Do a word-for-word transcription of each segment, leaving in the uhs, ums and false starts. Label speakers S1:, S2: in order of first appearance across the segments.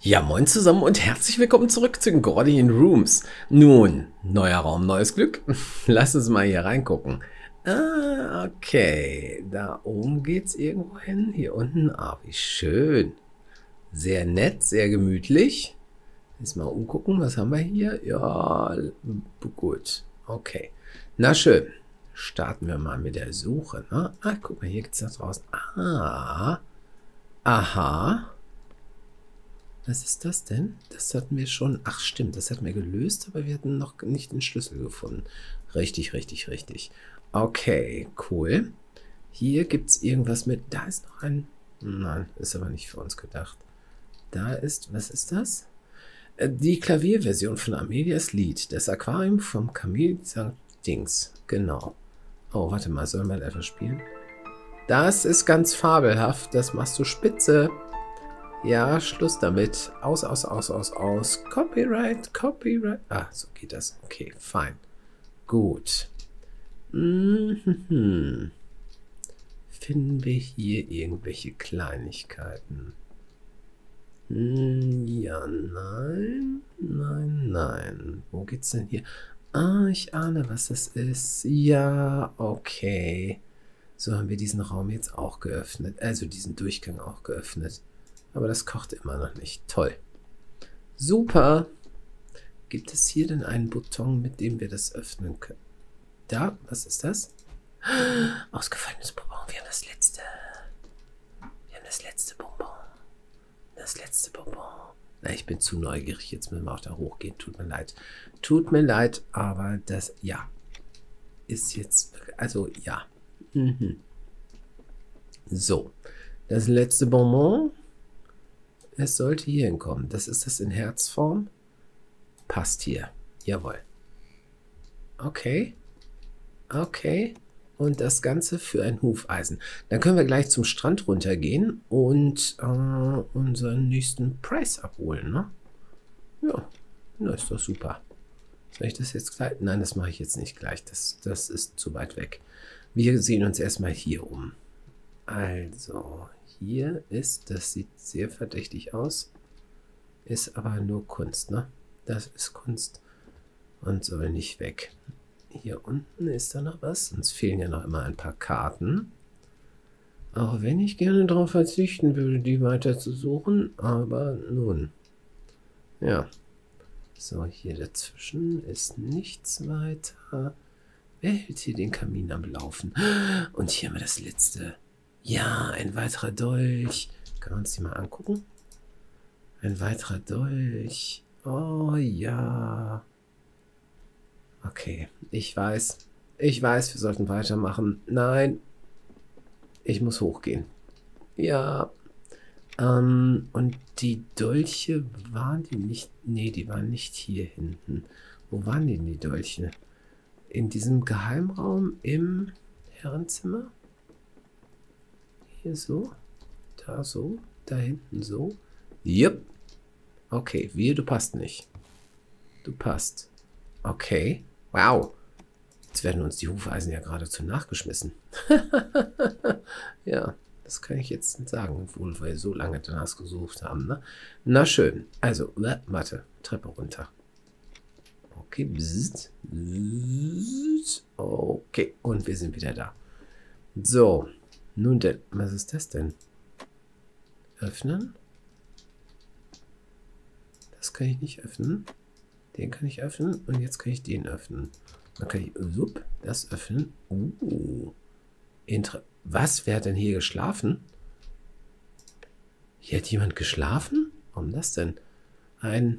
S1: Ja, moin zusammen und herzlich willkommen zurück zu den Gordian Rooms. Nun, neuer Raum, neues Glück. Lass uns mal hier reingucken. Ah, okay. Da oben geht's irgendwo hin. Hier unten. Ah, wie schön. Sehr nett, sehr gemütlich. Jetzt mal umgucken, was haben wir hier? Ja, gut. Okay. Na schön. Starten wir mal mit der Suche. Ne? Ah, guck mal, hier geht's da draußen. Ah. Aha. Was ist das denn? Das hatten wir schon... Ach stimmt, das hatten wir gelöst, aber wir hatten noch nicht den Schlüssel gefunden. Richtig, richtig, richtig. Okay, cool. Hier gibt es irgendwas mit... Da ist noch ein... Nein, ist aber nicht für uns gedacht. Da ist... Was ist das? Die Klavierversion von Amelias Lied. Das Aquarium vom Camille Sankt Dings. Genau. Oh, warte mal, sollen wir etwas spielen? Das ist ganz fabelhaft. Das machst du spitze. Ja, Schluss damit. Aus, aus, aus, aus, aus. Copyright, Copyright. Ah, so geht das. Okay, fein. Gut. Mhm. Finden wir hier irgendwelche Kleinigkeiten? Ja, nein, nein, nein. Wo geht's denn hier? Ah, ich ahne, was das ist. Ja, okay. So haben wir diesen Raum jetzt auch geöffnet. Also diesen Durchgang auch geöffnet. Aber das kocht immer noch nicht. Toll. Super. Gibt es hier denn einen Button, mit dem wir das öffnen können? Da, was ist das? Ausgefallenes Bonbon. Wir haben das letzte. Wir haben das letzte Bonbon. Das letzte Bonbon. Na, ich bin zu neugierig. Jetzt müssen wir auch da hochgehen. Tut mir leid. Tut mir leid, aber das, ja, ist jetzt, also, ja. Mhm. So. Das letzte Bonbon. Es sollte hier hinkommen. Das ist das in Herzform. Passt hier. Jawohl. Okay. Okay. Und das Ganze für ein Hufeisen. Dann können wir gleich zum Strand runtergehen und äh, unseren nächsten Preis abholen, ne? Ja, das ist doch super. Soll ich das jetzt gleich? Nein, das mache ich jetzt nicht gleich. Das, das ist zu weit weg. Wir sehen uns erstmal hier um. Also, hier ist, das sieht sehr verdächtig aus, ist aber nur Kunst, ne? Das ist Kunst und soll nicht weg. Hier unten ist da noch was, uns fehlen ja noch immer ein paar Karten. Auch wenn ich gerne darauf verzichten würde, die weiter zu suchen, aber nun. Ja. So, hier dazwischen ist nichts weiter. Wer hält hier den Kamin am Laufen? Und hier haben wir das letzte. Ja, ein weiterer Dolch. Können wir uns die mal angucken? Ein weiterer Dolch. Oh ja. Okay, ich weiß. Ich weiß, wir sollten weitermachen. Nein. Ich muss hochgehen. Ja. Ähm, und die Dolche, waren die nicht... Nee, die waren nicht hier hinten. Wo waren denn die Dolche? In diesem Geheimraum im Herrenzimmer? Hier so, da so, da hinten so. Jupp. Okay, wir, du passt nicht. Du passt. Okay. Wow. Jetzt werden uns die Hufeisen ja geradezu nachgeschmissen. Ja, das kann ich jetzt nicht sagen, obwohl wir so lange danach gesucht haben. Ne? Na schön. Also, warte, Treppe runter. Okay. Bzzt, bzzt. Okay, und wir sind wieder da. So. Nun denn, was ist das denn? Öffnen? Das kann ich nicht öffnen. Den kann ich öffnen und jetzt kann ich den öffnen. Dann kann ich up, das öffnen. Uh, Inter was? Wer hat denn hier geschlafen? Hier hat jemand geschlafen? Warum das denn? Ein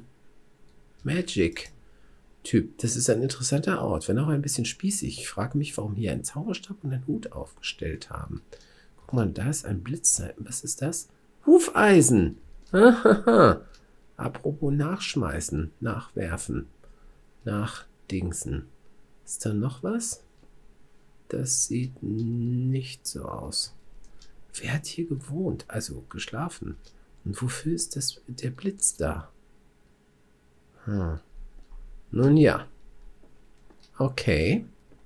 S1: Magic-Typ. Das ist ein interessanter Ort, wenn auch ein bisschen spießig. Ich frage mich, warum hier ein Zauberstab und ein Hut aufgestellt haben. Guck mal, da ist ein Blitz. Was ist das? Hufeisen. Apropos nachschmeißen, nachwerfen, nachdingsen. Ist da noch was? Das sieht nicht so aus. Wer hat hier gewohnt? Also geschlafen. Und wofür ist das, der Blitz da? Hm. Nun ja. Okay.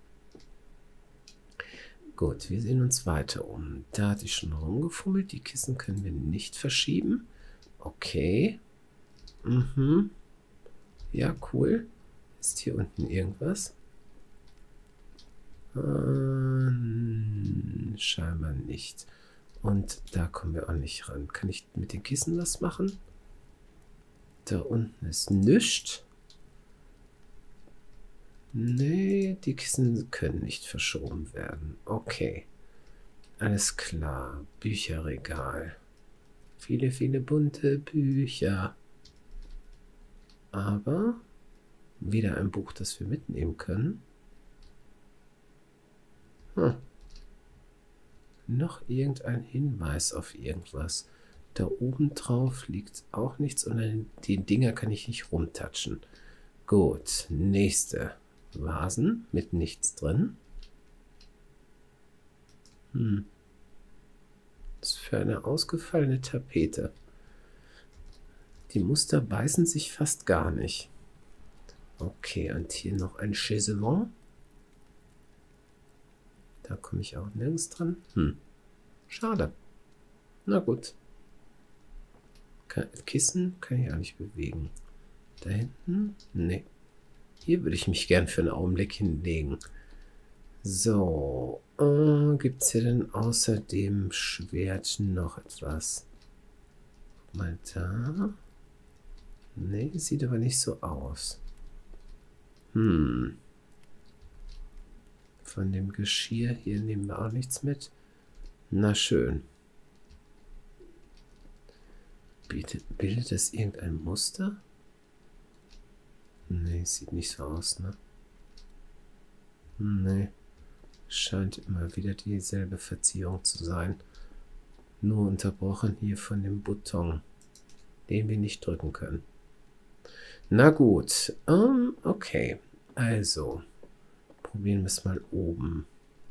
S1: Gut, wir sehen uns weiter um. Da hatte ich schon rumgefummelt. Die Kissen können wir nicht verschieben. Okay. Mhm. Ja, cool. Ist hier unten irgendwas? Ähm, scheinbar nicht. Und da kommen wir auch nicht ran. Kann ich mit den Kissen was machen? Da unten ist nichts. Nee, die Kissen können nicht verschoben werden. Okay. Alles klar. Bücherregal. Viele, viele bunte Bücher. Aber wieder ein Buch, das wir mitnehmen können. Hm. Noch irgendein Hinweis auf irgendwas. Da oben drauf liegt auch nichts und an die Dinger kann ich nicht rumtatschen. Gut, nächste. Vasen mit nichts drin. Hm. Was für eine ausgefallene Tapete. Die Muster beißen sich fast gar nicht. Okay, und hier noch ein Chaiselon. Da komme ich auch nirgends dran. Hm. Schade. Na gut. Kissen kann ich auch nicht bewegen. Da hinten? Nee. Hier würde ich mich gern für einen Augenblick hinlegen. So. Äh, gibt es hier denn außer dem Schwert noch etwas? Mal da. Nee, sieht aber nicht so aus. Hm. Von dem Geschirr hier nehmen wir auch nichts mit. Na schön. Bildet, bildet das irgendein Muster? Nee, sieht nicht so aus, ne? Nee. Scheint immer wieder dieselbe Verzierung zu sein. Nur unterbrochen hier von dem Button, den wir nicht drücken können. Na gut. Um, okay. Also. Probieren wir es mal oben.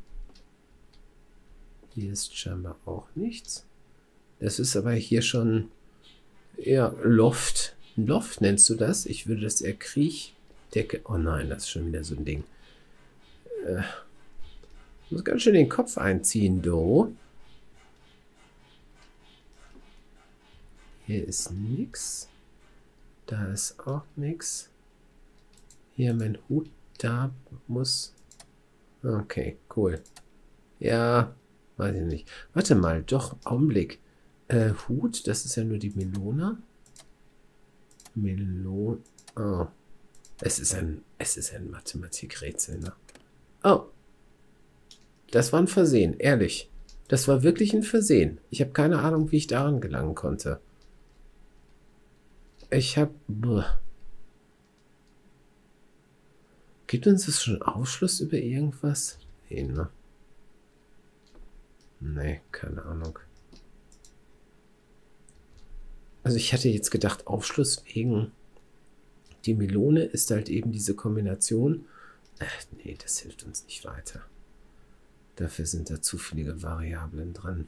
S1: Hier ist scheinbar auch nichts. Das ist aber hier schon eher Loft. Loft nennst du das? Ich würde das eher Kriechdecke. Oh nein, das ist schon wieder so ein Ding. Äh, muss ganz schön den Kopf einziehen, du. Hier ist nichts. Da ist auch nichts. Hier mein Hut. Da muss... Okay, cool. Ja, weiß ich nicht. Warte mal, doch, Augenblick. Äh, Hut, das ist ja nur die Melone. Melone. Oh. Es ist ein, es ist ein Mathematikrätsel, ne? Oh. Das war ein Versehen, ehrlich. Das war wirklich ein Versehen. Ich habe keine Ahnung, wie ich daran gelangen konnte. Ich habe... Gibt uns das schon Aufschluss über irgendwas? Nee, ne? Nee, keine Ahnung. Also ich hatte jetzt gedacht, Aufschluss wegen die Melone ist halt eben diese Kombination. Ach, nee, das hilft uns nicht weiter. Dafür sind da zu viele Variablen dran.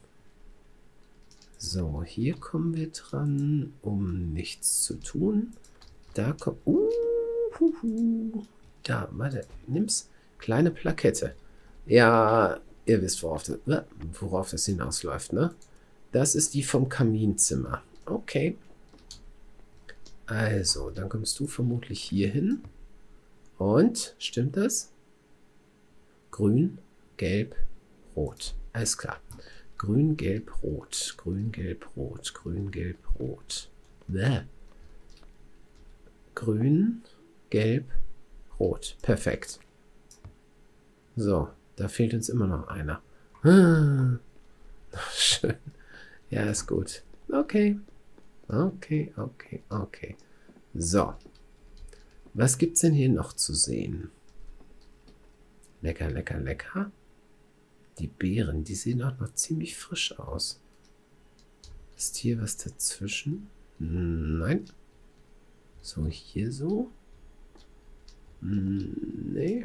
S1: So, hier kommen wir dran, um nichts zu tun. Da kommt... Uh, hu, hu. Da, warte, nimm's. Kleine Plakette. Ja, ihr wisst, worauf das, worauf das hinausläuft, ne? Das ist die vom Kaminzimmer. Okay. Also, dann kommst du vermutlich hier hin. Und, stimmt das? Grün, gelb, rot. Alles klar. Grün, gelb, rot. Grün, gelb, rot. Grün, gelb, rot. Bäh. Grün, gelb, rot. Perfekt. So, da fehlt uns immer noch einer. Ah, schön. Ja, ist gut. Okay. Okay, okay, okay. So. Was gibt's denn hier noch zu sehen? Lecker, lecker, lecker. Die Beeren, die sehen auch noch ziemlich frisch aus. Ist hier was dazwischen? Nein. So, hier so. Nee.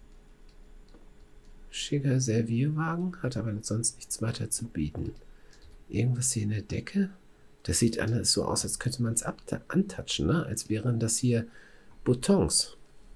S1: Schicker Servierwagen, hat aber sonst nichts weiter zu bieten. Irgendwas hier in der Decke? Das sieht anders so aus, als könnte man es antatschen, ne? Als wären das hier Boutons.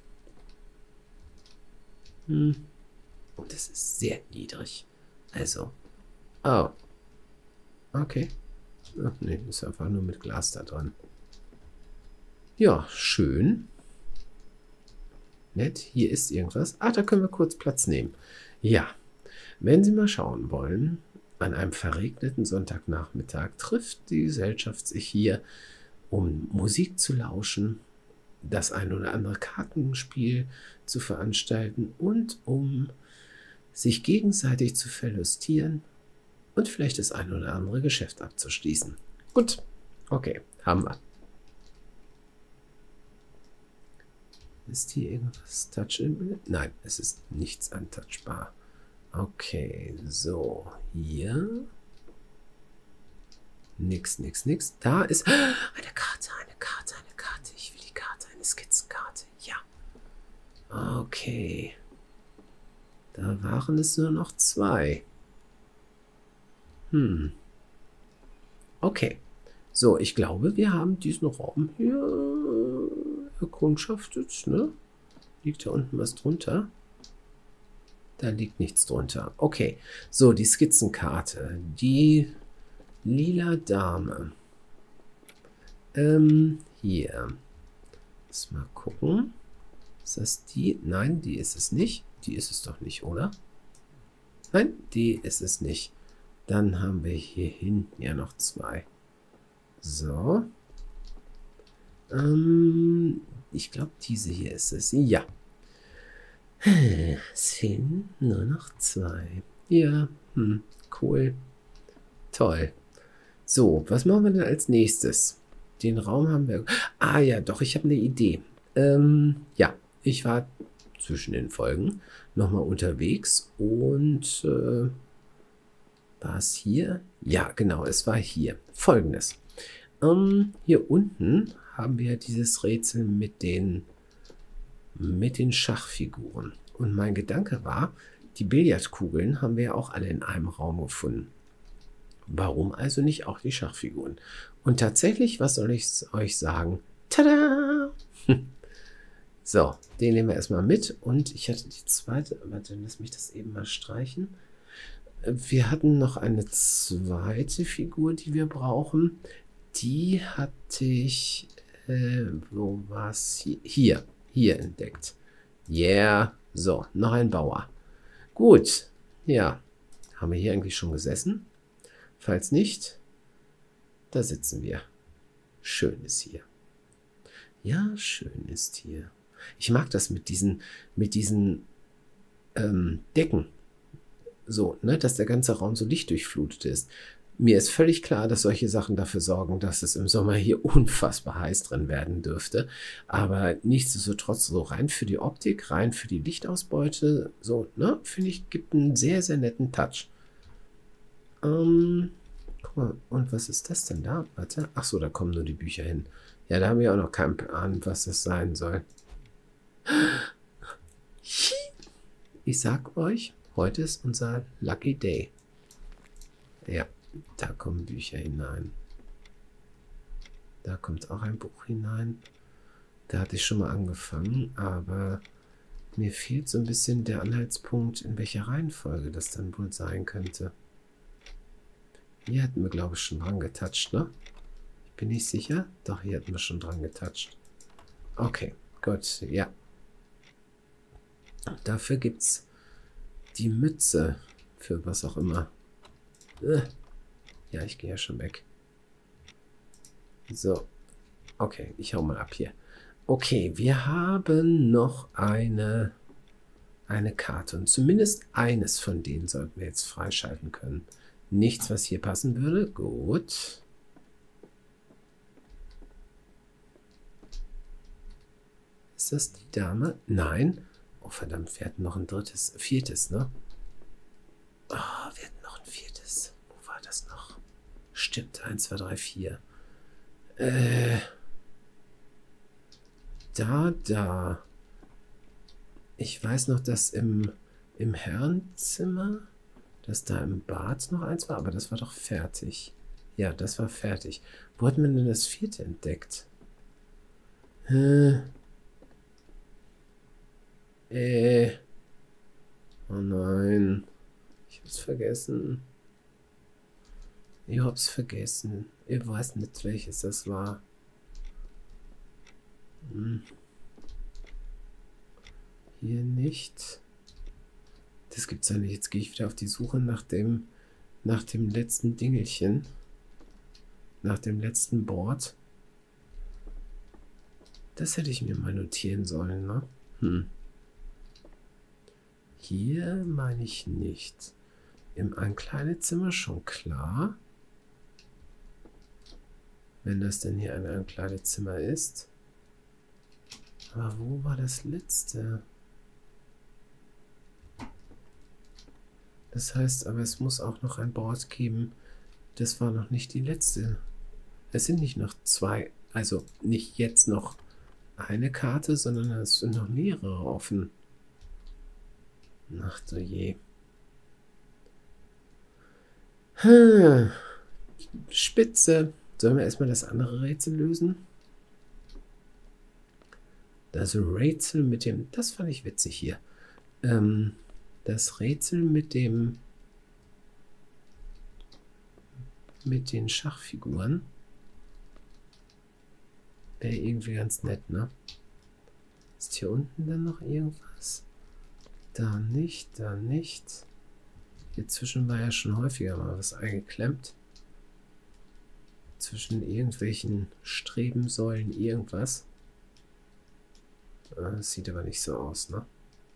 S1: Hm. Und das ist sehr niedrig. Also. Oh. Okay. Ach nee, ist einfach nur mit Glas da dran. Ja, schön. Nett, hier ist irgendwas. Ah, da können wir kurz Platz nehmen. Ja, wenn Sie mal schauen wollen, an einem verregneten Sonntagnachmittag trifft die Gesellschaft sich hier, um Musik zu lauschen, das ein oder andere Kartenspiel zu veranstalten und um sich gegenseitig zu verlustieren und vielleicht das ein oder andere Geschäft abzuschließen. Gut, okay, haben wir. Ist hier irgendwas touchable? Nein, es ist nichts untouchbar. Okay, so, hier. Nix, nix, nix. Da ist eine Karte, eine Karte, eine Karte. Ich will die Karte, eine Skizzenkarte. Ja. Okay. Da waren es nur noch zwei. Hm. Okay. So, ich glaube, wir haben diesen Raum hier erkundschaftet, ne? Liegt da unten was drunter? Da liegt nichts drunter. Okay. So, die Skizzenkarte. Die lila Dame. Ähm, hier. Lass mal gucken. Ist das die? Nein, die ist es nicht. Die ist es doch nicht, oder? Nein, die ist es nicht. Dann haben wir hier hinten ja noch zwei. So. Ähm, ich glaube, diese hier ist es. Ja. Es fehlen nur noch zwei. Ja, hm, cool. Toll. So, was machen wir denn als nächstes? Den Raum haben wir... Ah ja, doch, ich habe eine Idee. Ähm, ja, ich war zwischen den Folgen nochmal unterwegs und äh, war es hier? Ja, genau, es war hier. Folgendes. Ähm, hier unten haben wir dieses Rätsel mit den, mit den Schachfiguren. Und mein Gedanke war, die Billardkugeln haben wir ja auch alle in einem Raum gefunden. Warum also nicht auch die Schachfiguren? Und tatsächlich, was soll ich euch sagen? Tada! So, den nehmen wir erstmal mit. Und ich hatte die zweite, warte, lass mich das eben mal streichen. Wir hatten noch eine zweite Figur, die wir brauchen. Die hatte ich, äh, wo war es? Hier, hier, hier entdeckt. Yeah, so, noch ein Bauer. Gut, ja, haben wir hier eigentlich schon gesessen? Falls nicht, da sitzen wir. Schön ist hier. Ja, schön ist hier. Ich mag das mit diesen, mit diesen ähm, Decken. So, ne, dass der ganze Raum so lichtdurchflutet ist. Mir ist völlig klar, dass solche Sachen dafür sorgen, dass es im Sommer hier unfassbar heiß drin werden dürfte. Aber nichtsdestotrotz so rein für die Optik, rein für die Lichtausbeute, so, ne, finde ich, gibt einen sehr, sehr netten Touch. Ähm, guck mal, und was ist das denn da? Warte, ach so, da kommen nur die Bücher hin. Ja, da haben wir auch noch keinen Plan, was das sein soll. Ich sag euch, heute ist unser Lucky Day. Ja, da kommen Bücher hinein. Da kommt auch ein Buch hinein. Da hatte ich schon mal angefangen, aber mir fehlt so ein bisschen der Anhaltspunkt, in welcher Reihenfolge das dann wohl sein könnte. Hier hatten wir, glaube ich, schon dran getatscht, ne? Ich bin nicht sicher. Doch, hier hatten wir schon dran getatscht. Okay, gut, ja. Dafür gibt es die Mütze für was auch immer. Ja, ich gehe ja schon weg. So. Okay, ich hau mal ab hier. Okay, wir haben noch eine, eine Karte. Und zumindest eines von denen sollten wir jetzt freischalten können. Nichts, was hier passen würde. Gut. Ist das die Dame? Nein. Oh, verdammt, wir hatten noch ein drittes, viertes, ne? Oh, wir hatten noch ein viertes. Wo war das noch? Stimmt, eins, zwei, drei, vier. Äh. Da, da. Ich weiß noch, dass im, im Herrenzimmer, dass da im Bad noch eins war, aber das war doch fertig. Ja, das war fertig. Wo hat man denn das vierte entdeckt? Äh. Äh. Oh nein. Ich hab's vergessen. Ich hab's vergessen. Ich weiß nicht, welches das war. Hm. Hier nicht. Das gibt's ja nicht. Jetzt gehe ich wieder auf die Suche nach dem, nach dem letzten Dingelchen. Nach dem letzten Board. Das hätte ich mir mal notieren sollen, ne? Hm. Hier meine ich nicht. Im Ankleidezimmer schon klar. Wenn das denn hier ein Ankleidezimmer ist. Aber wo war das letzte? Das heißt, aber es muss auch noch ein Board geben. Das war noch nicht die letzte. Es sind nicht noch zwei, also nicht jetzt noch eine Karte, sondern es sind noch mehrere offen. Ach du je. Hm. Spitze. Sollen wir erstmal das andere Rätsel lösen? Das Rätsel mit dem... Das fand ich witzig hier. Ähm, das Rätsel mit dem... Mit den Schachfiguren. Wäre irgendwie ganz nett, ne? Ist hier unten dann noch irgendwas? Da nicht, da nicht. Hier zwischen war ja schon häufiger mal was eingeklemmt. Zwischen irgendwelchen Strebensäulen irgendwas. Das sieht aber nicht so aus, ne?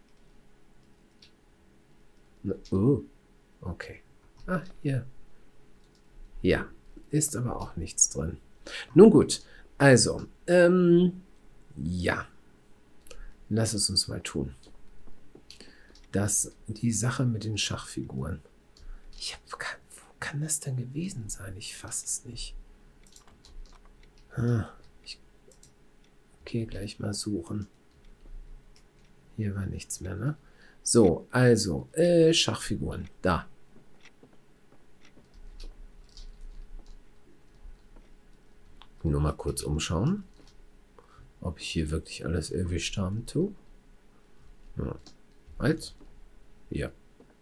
S1: ne oh, okay. Ah, hier. Ja, ist aber auch nichts drin. Nun gut, also, ähm, ja. Lass es uns mal tun. Das, die Sache mit den Schachfiguren. Ich hab, wo kann das denn gewesen sein? Ich fasse es nicht. Ah, ich gehe gleich mal suchen. Hier war nichts mehr, ne? So, also, äh, Schachfiguren. Da. Nur mal kurz umschauen, ob ich hier wirklich alles erwischt haben tue. Ja. Halt. Ja.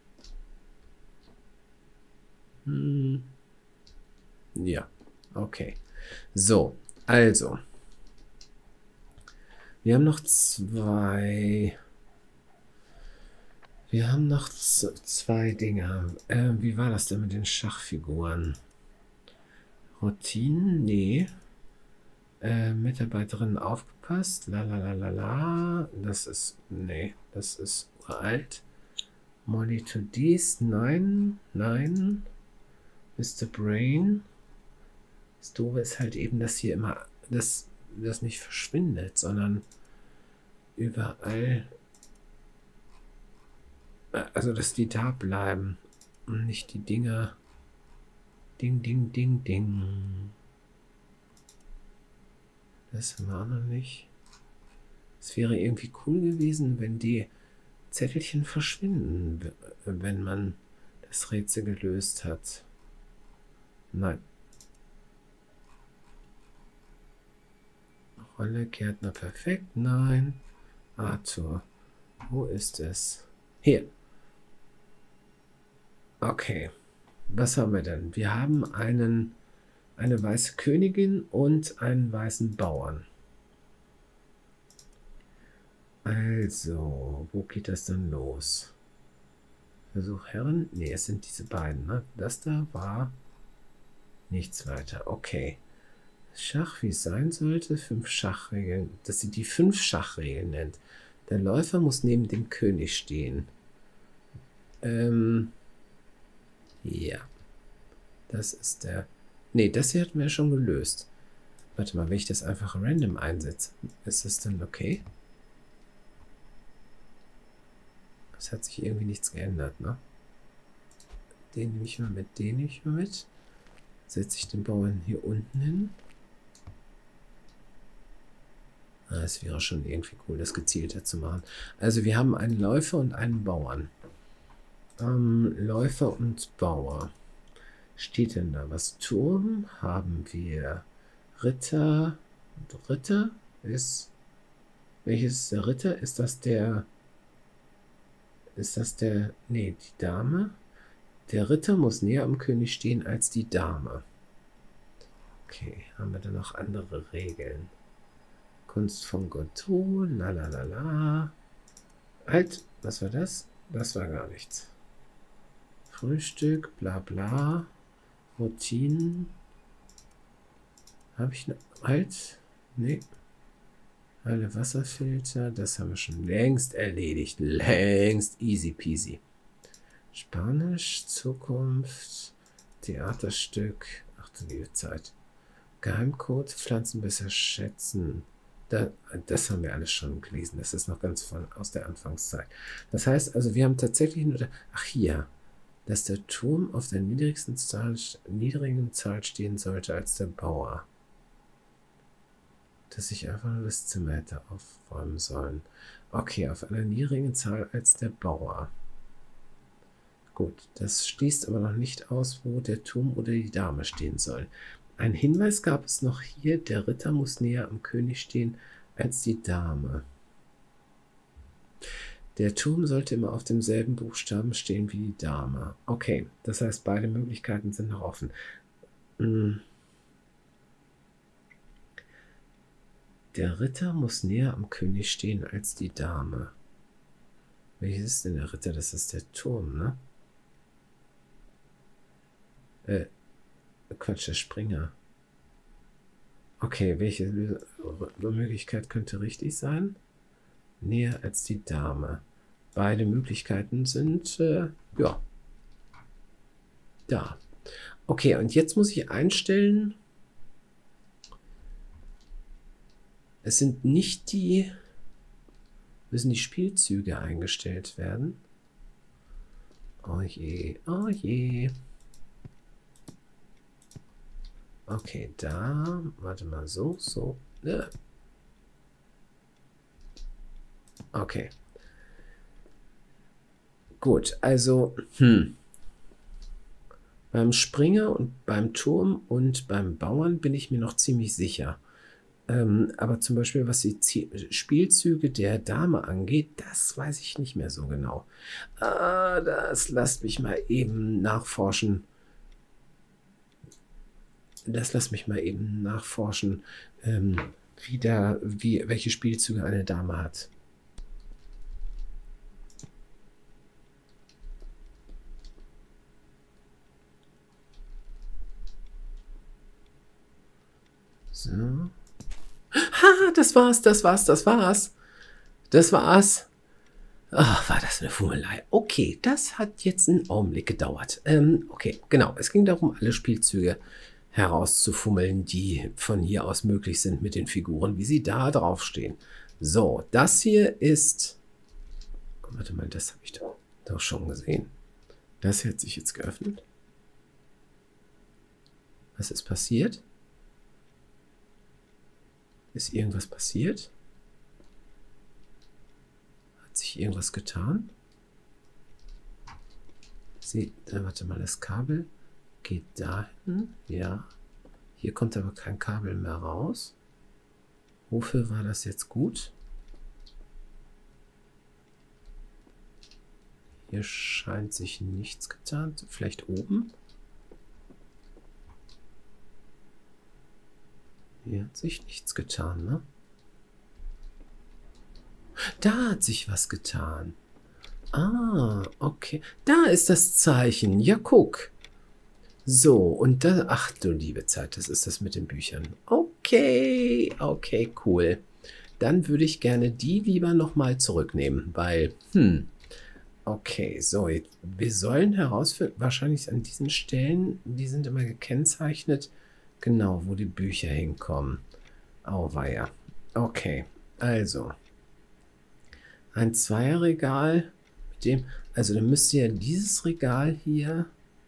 S1: Hm. Ja. Okay. So, also. Wir haben noch zwei... Wir haben noch zwei Dinge. Äh, wie war das denn mit den Schachfiguren? Routinen? Nee. Äh, Mitarbeiterin aufgepasst. La la la la la. Das ist... Nee, das ist uralt. Molly to dies. Nein. Nein. Mister Brain. Das Doofe ist halt eben, dass hier immer... Das, das nicht verschwindet, sondern überall... Also, dass die da bleiben und nicht die Dinger. Ding, ding, ding, ding. Das haben wir auch noch nicht. Es wäre irgendwie cool gewesen, wenn die Zettelchen verschwinden, wenn man das Rätsel gelöst hat. Nein. Rolle, Gärtner, perfekt. Nein. Arthur. Wo ist es? Hier. Okay, was haben wir denn? Wir haben einen, eine weiße Königin und einen weißen Bauern. Also, wo geht das dann los? Versuch Herren? Ne, es sind diese beiden. Ne? Das da war nichts weiter. Okay. Schach, wie es sein sollte. Fünf Schachregeln. Dass sie die fünf Schachregeln nennt. Der Läufer muss neben dem König stehen. Ähm... Ja, das ist der... Ne, das hier hatten wir schon gelöst. Warte mal, wenn ich das einfach random einsetze, ist das dann okay? Es hat sich irgendwie nichts geändert, ne? Den nehme ich mal mit, den nehme ich mal mit. Setze ich den Bauern hier unten hin. Ah, es wäre schon irgendwie cool, das gezielter zu machen. Also wir haben einen Läufer und einen Bauern. Ähm, Läufer und Bauer. Steht denn da was? Turm haben wir. Ritter. Und Ritter ist... Welches ist der Ritter? Ist das der... Ist das der... Nee, die Dame. Der Ritter muss näher am König stehen als die Dame. Okay, haben wir da noch andere Regeln? Kunst von Godot, la la la la. Halt, was war das? Das war gar nichts. Frühstück, bla bla. Routinen. Habe ich noch. Halt. Nee. Alle Wasserfilter, das haben wir schon längst erledigt. Längst easy peasy. Spanisch, Zukunft, Theaterstück. Ach du liebe Zeit. Geheimcode, Pflanzen besser schätzen. Da, das haben wir alles schon gelesen. Das ist noch ganz von aus der Anfangszeit. Das heißt also, wir haben tatsächlich nur. Da, ach hier. Dass der Turm auf der niedrigsten Zahl, niedrigen Zahl stehen sollte als der Bauer. Dass ich einfach nur das Zimmer hätte aufräumen sollen. Okay, auf einer niedrigen Zahl als der Bauer. Gut, das schließt aber noch nicht aus, wo der Turm oder die Dame stehen soll. Ein Hinweis gab es noch hier, der Ritter muss näher am König stehen als die Dame. Der Turm sollte immer auf demselben Buchstaben stehen wie die Dame. Okay, das heißt, beide Möglichkeiten sind noch offen. Hm. Der Ritter muss näher am König stehen als die Dame. Welches ist denn der Ritter? Das ist der Turm, ne? Äh, Quatsch, der Springer. Okay, welche Möglichkeit könnte richtig sein? Näher als die Dame. Beide Möglichkeiten sind, äh, ja, da. Okay, und jetzt muss ich einstellen, es sind nicht die, müssen die Spielzüge eingestellt werden. Oh je, oh je. Okay, da, warte mal, so, so, ne. Okay. Gut, also, hm. Beim Springer und beim Turm und beim Bauern bin ich mir noch ziemlich sicher. Ähm, aber zum Beispiel, was die Z Spielzüge der Dame angeht, das weiß ich nicht mehr so genau. Ah, das lasst mich mal eben nachforschen. Das lasst mich mal eben nachforschen, ähm, wie da, wie, welche Spielzüge eine Dame hat. So. Ha, das war's, das war's, das war's. Das war's. Ach, war das eine Fummelei. Okay, das hat jetzt einen Augenblick gedauert. Ähm, okay, genau. Es ging darum, alle Spielzüge herauszufummeln, die von hier aus möglich sind mit den Figuren, wie sie da draufstehen. So, das hier ist... Warte mal, das habe ich doch, doch schon gesehen. Das hat sich jetzt geöffnet. Was ist passiert? Ist irgendwas passiert? Hat sich irgendwas getan? Sie, äh, warte mal, das Kabel geht dahin. Ja. Hier kommt aber kein Kabel mehr raus. Wofür war das jetzt gut? Hier scheint sich nichts getan. Vielleicht oben? Hier hat sich nichts getan, ne? Da hat sich was getan. Ah, okay. Da ist das Zeichen. Ja, guck. So, und da... Ach du liebe Zeit, das ist das mit den Büchern. Okay, okay, cool. Dann würde ich gerne die lieber nochmal zurücknehmen, weil... Hm... Okay, so, jetzt, wir sollen herausfinden, wahrscheinlich an diesen Stellen, die sind immer gekennzeichnet, genau, wo die Bücher hinkommen. Auweia. Okay, also, ein Zweierregal, mit dem, also dann müsste ja dieses Regal hier,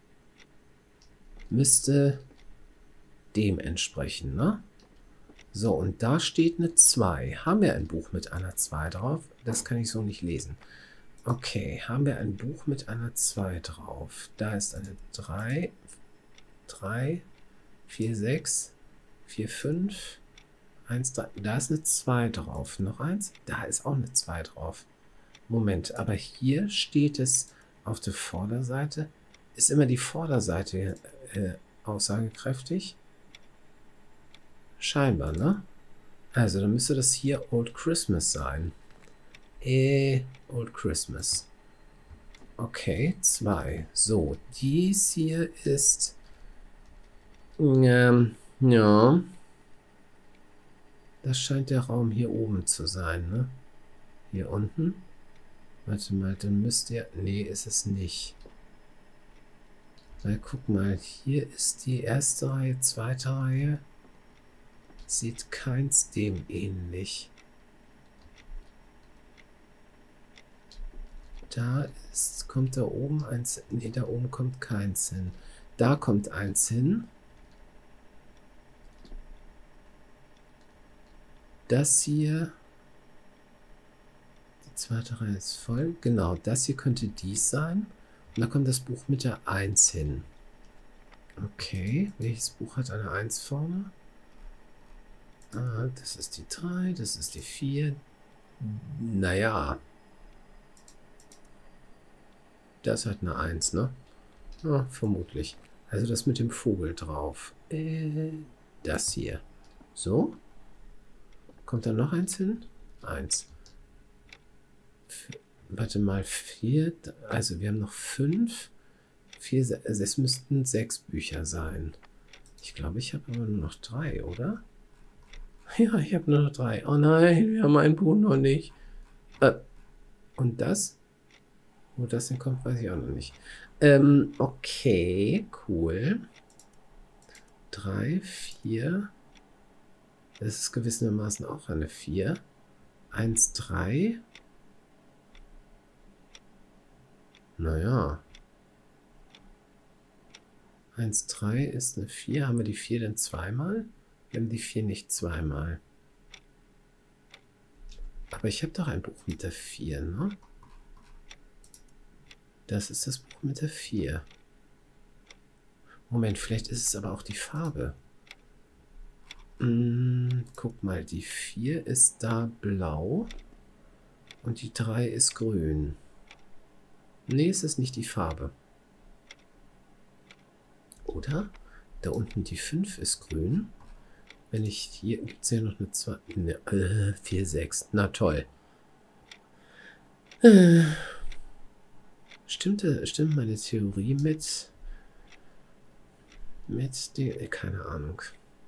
S1: müsste dem entsprechen, ne? So, und da steht eine zwei. Haben wir ein Buch mit einer zwei drauf? Das kann ich so nicht lesen. Okay, haben wir ein Buch mit einer zwei drauf. Da ist eine drei, drei, vier, sechs, vier, fünf, eins, drei. Da ist eine zwei drauf. Noch eins? Da ist auch eine zwei drauf. Moment, aber hier steht es auf der Vorderseite. Ist immer die Vorderseite äh, aussagekräftig? Scheinbar, ne? Also, dann müsste das hier Old Christmas sein. Äh, Old Christmas. Okay, zwei. So, dies hier ist... Ähm, ja. Das scheint der Raum hier oben zu sein, ne? Hier unten. Warte mal, dann müsst ihr... Nee, ist es nicht. Weil, guck mal, hier ist die erste Reihe, zweite Reihe. Sieht keins dem ähnlich. Da ist, kommt da oben eins... Nee, da oben kommt keins hin. Da kommt eins hin. Das hier... Die zweite Reihe ist voll. Genau, das hier könnte dies sein. Und da kommt das Buch mit der eins hin. Okay, welches Buch hat eine eins vorne? Ah, das ist die drei, das ist die vier. Naja. Das hat eine eins, ne? Ja, vermutlich. Also das mit dem Vogel drauf. Äh, das hier. So. Kommt da noch eins hin? Eins. F Warte mal, vier. Also wir haben noch fünf. Vier, es müssten sechs Bücher sein. Ich glaube, ich habe aber nur noch drei, oder? Ja, ich habe nur noch drei. Oh nein, wir haben ein Buch noch nicht. Äh, und das? Wo das denn kommt, weiß ich auch noch nicht. Ähm, okay, cool. Drei, vier. Das ist gewissermaßen auch eine vier. Eins, drei. Naja. eins, drei ist eine vier. Haben wir die vier denn zweimal? Wir haben die vier nicht zweimal. Aber ich habe doch ein Buch mit der vier, ne? Das ist das Buch mit der vier. Moment, vielleicht ist es aber auch die Farbe. Hm, guck mal, die vier ist da blau und die drei ist grün. Nee, es ist nicht die Farbe. Oder? Da unten die fünf ist grün. Wenn ich hier... Gibt es ja noch eine zwei... Ne, äh, vier, sechs. Na toll. Äh, stimmte, stimmt meine Theorie mit... Mit den... Keine Ahnung.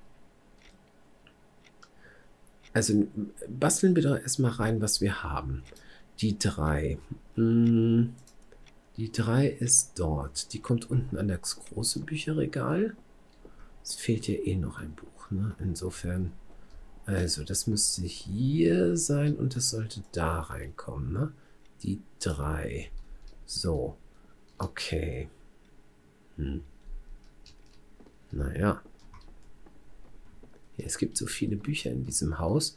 S1: Also basteln wir doch erstmal rein, was wir haben. Die drei. Hm, die drei ist dort. Die kommt unten an das große Bücherregal. Es fehlt hier eh noch ein Buch, ne? Insofern, also das müsste hier sein und das sollte da reinkommen, ne? Die drei. So, okay. Hm. Naja. Ja, es gibt so viele Bücher in diesem Haus.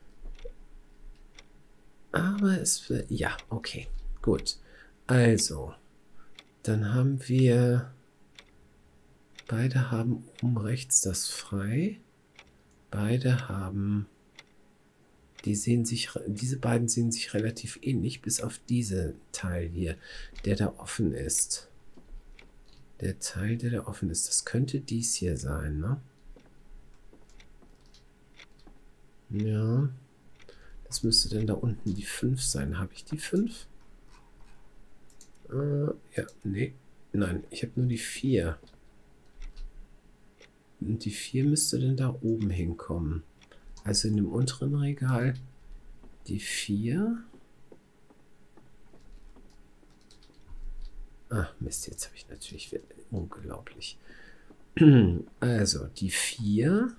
S1: Aber es... Ja, okay. Gut. Also, dann haben wir... Beide haben oben rechts das frei. Beide haben... Die sehen sich... Diese beiden sehen sich relativ ähnlich, bis auf diesen Teil hier, der da offen ist. Der Teil, der da offen ist. Das könnte dies hier sein, ne? Ja. Das müsste denn da unten die fünf sein. Habe ich die fünf? Äh, ja, nee. Nein, ich habe nur die vier. Und die vier müsste denn da oben hinkommen. Also in dem unteren Regal die vier. Ah, Mist, jetzt habe ich natürlich... Unglaublich. Also, die vier...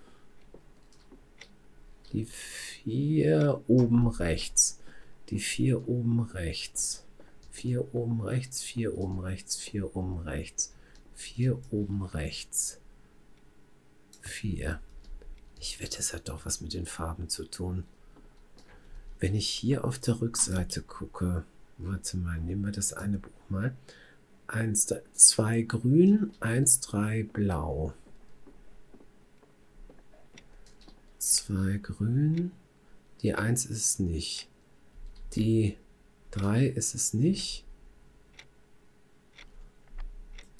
S1: Die vier oben rechts. Die vier oben rechts. Vier oben rechts, vier oben rechts, vier oben rechts. Vier oben rechts. Vier. Ich wette, es hat doch was mit den Farben zu tun. Wenn ich hier auf der Rückseite gucke. Warte mal, nehmen wir das eine Buch mal. Eins, zwei grün, eins, drei blau. zwei grün. Die eins ist es nicht. Die drei ist es nicht.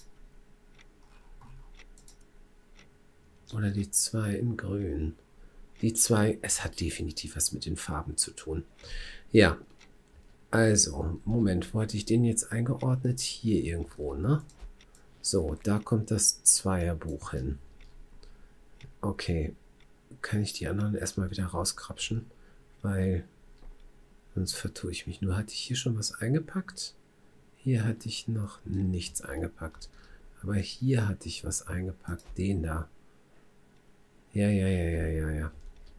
S1: Oder die zwei in grün. Die zwei, es hat definitiv was mit den Farben zu tun. Ja, also, Moment, wo hatte ich den jetzt eingeordnet? Hier irgendwo, ne? So, da kommt das Zweierbuch hin. Okay, kann ich die anderen erstmal wieder rauskrapschen, weil sonst vertue ich mich. Nur hatte ich hier schon was eingepackt. Hier hatte ich noch nichts eingepackt. Aber hier hatte ich was eingepackt. Den da. Ja, ja, ja, ja, ja, ja.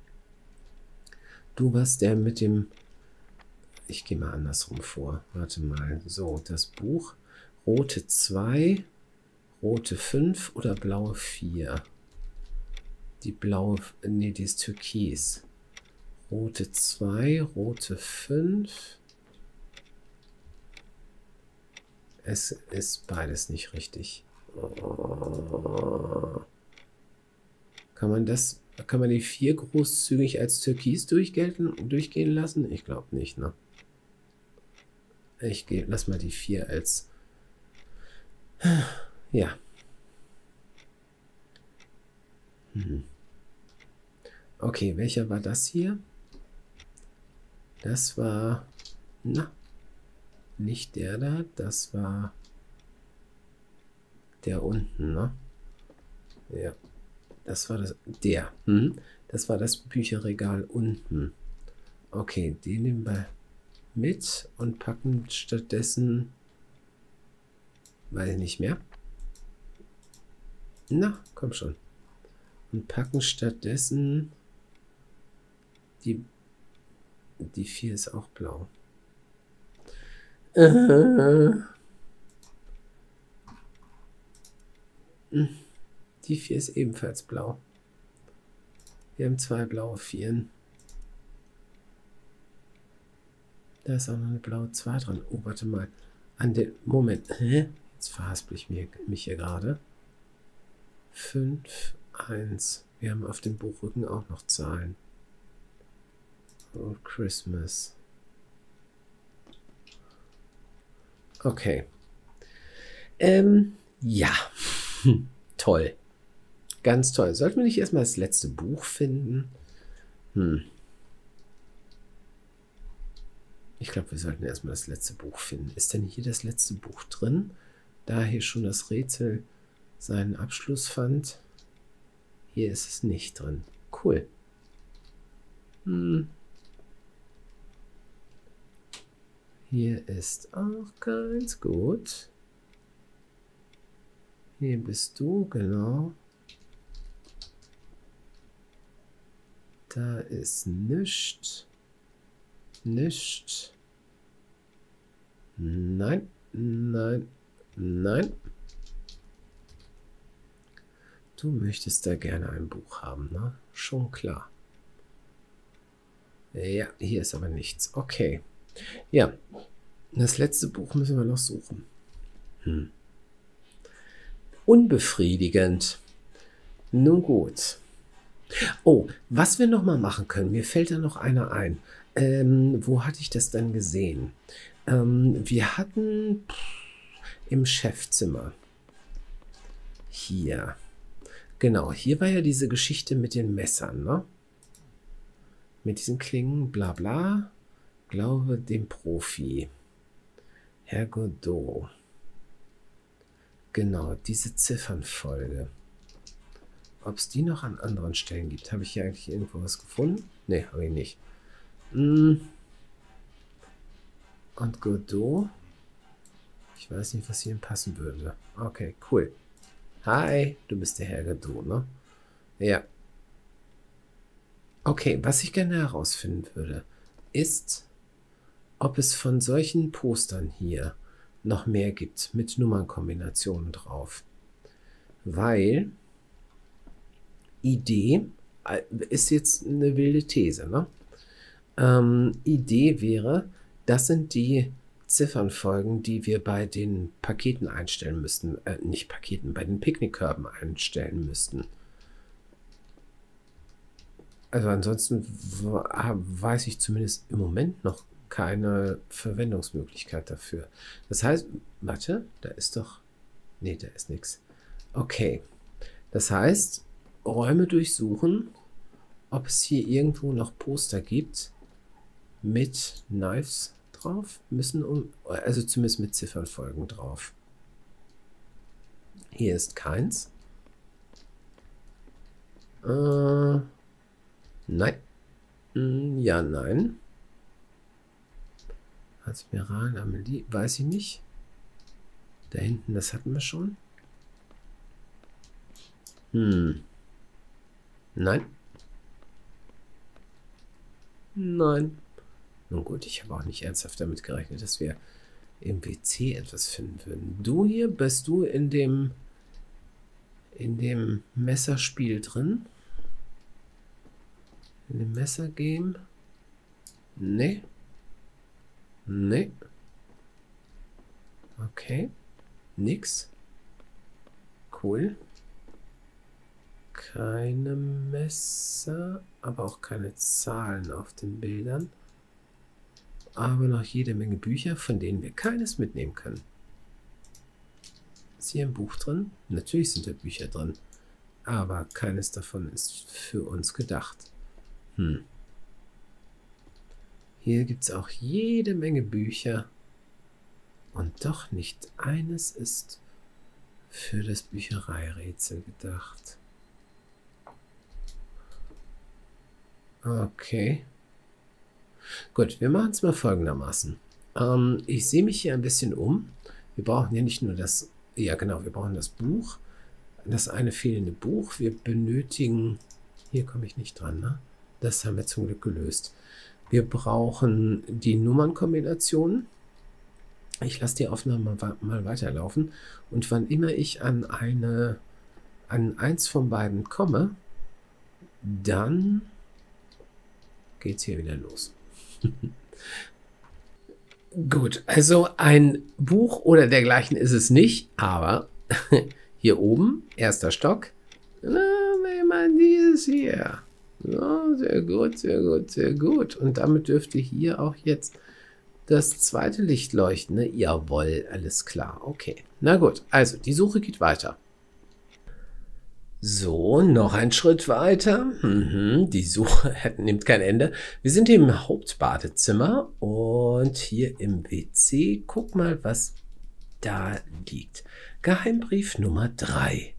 S1: Du warst der mit dem... Ich gehe mal andersrum vor. Warte mal. So, das Buch. Rote zwei, rote fünf oder blaue vier? Die blaue... Nee, die ist türkis. Rote zwei, rote fünf. Es ist beides nicht richtig. Oh. Kann man das... Kann man die vier großzügig als türkis durchgelten, durchgehen lassen? Ich glaube nicht, ne? Ich gehe, lass mal die vier als... Ja. Hm. Okay, welcher war das hier? Das war... Na, nicht der da. Das war... Der unten, ne? Ja. Das war das... Der. Hm? Das war das Bücherregal unten. Okay, den nehmen wir mit und packen stattdessen... Weiß ich nicht mehr. Na, komm schon. Und packen stattdessen... Die... Die vier ist auch blau. Äh. Die vier ist ebenfalls blau. Wir haben zwei blaue Vieren. Da ist auch noch eine blaue zwei dran. Oh, warte mal. An den... Moment. Hä? Jetzt verhaspel ich mich, mich hier gerade. fünf, eins. Wir haben auf dem Buchrücken auch noch Zahlen. Oh, Christmas. Okay. Ähm, ja. Hm, toll. Ganz toll. Sollten wir nicht erstmal das letzte Buch finden? Hm. Ich glaube, wir sollten erstmal das letzte Buch finden. Ist denn hier das letzte Buch drin? Da hier schon das Rätsel seinen Abschluss fand. Hier ist es nicht drin. Cool. Hm. Hier ist auch ganz gut. Hier bist du, genau. Da ist nichts. Nichts. Nein, nein, nein. Du möchtest da gerne ein Buch haben, ne? Schon klar. Ja, hier ist aber nichts. Okay. Ja, das letzte Buch müssen wir noch suchen. Hm. Unbefriedigend. Nun gut. Oh, was wir noch mal machen können, mir fällt da noch einer ein. Ähm, wo hatte ich das denn gesehen? Ähm, wir hatten im Chefzimmer. Hier. Genau, hier war ja diese Geschichte mit den Messern, ne? Mit diesen Klingen, bla bla. Glaube dem Profi. Herr Godot. Genau, diese Ziffernfolge. Ob es die noch an anderen Stellen gibt. Habe ich hier eigentlich irgendwo was gefunden? Ne, habe ich nicht. Hm. Und Godot. Ich weiß nicht, was hier passen würde. Okay, cool. Hi, du bist der Herr Godot, ne? Ja. Okay, was ich gerne herausfinden würde, ist, ob es von solchen Postern hier noch mehr gibt mit Nummernkombinationen drauf. Weil Idee ist jetzt eine wilde These, ne? Ähm, Idee wäre, das sind die Ziffernfolgen, die wir bei den Paketen einstellen müssten. Äh, nicht Paketen, bei den Picknickkörben einstellen müssten. Also ansonsten weiß ich zumindest im Moment noch keine Verwendungsmöglichkeit dafür. Das heißt, warte, da ist doch... Nee, da ist nichts. Okay. Das heißt, Räume durchsuchen ob es hier irgendwo noch Poster gibt mit Knives drauf. Müssen um, also zumindest mit Ziffernfolgen drauf. Hier ist keins. Äh, nein. Ja, nein. Admiral Amelie, weiß ich nicht. Da hinten, das hatten wir schon. Hm. Nein. Nein. Nun gut, ich habe auch nicht ernsthaft damit gerechnet, dass wir im W C etwas finden würden. Du hier, bist du in dem in dem Messerspiel drin? In dem Messergame? Nee. Nee. Okay. Nix. Cool. Keine Messer, aber auch keine Zahlen auf den Bildern. Aber noch jede Menge Bücher, von denen wir keines mitnehmen können. Ist hier ein Buch drin? Natürlich sind da Bücher drin. Aber keines davon ist für uns gedacht. Hm. Hier gibt es auch jede Menge Bücher. Und doch nicht eines ist für das Büchereirätsel gedacht. Okay. Gut, wir machen es mal folgendermaßen. Ähm, ich sehe mich hier ein bisschen um. Wir brauchen ja nicht nur das, ja genau, wir brauchen das Buch, das eine fehlende Buch. Wir benötigen, hier komme ich nicht dran, ne? Das haben wir zum Glück gelöst. Wir brauchen die Nummernkombinationen. Ich lasse die Aufnahme mal weiterlaufen. Und wann immer ich an eine, an eins von beiden komme, dann geht es hier wieder los. Gut, also ein Buch oder dergleichen ist es nicht, aber hier oben, erster Stock, na, wenn man dieses hier. Ja, sehr gut, sehr gut, sehr gut. Und damit dürfte hier auch jetzt das zweite Licht leuchten. Ne? Jawohl, alles klar. Okay. Na gut, also die Suche geht weiter. So, noch ein Schritt weiter. Mhm, die Suche nimmt kein Ende. Wir sind im Hauptbadezimmer und hier im W C. Guck mal, was da liegt. Geheimbrief Nummer drei.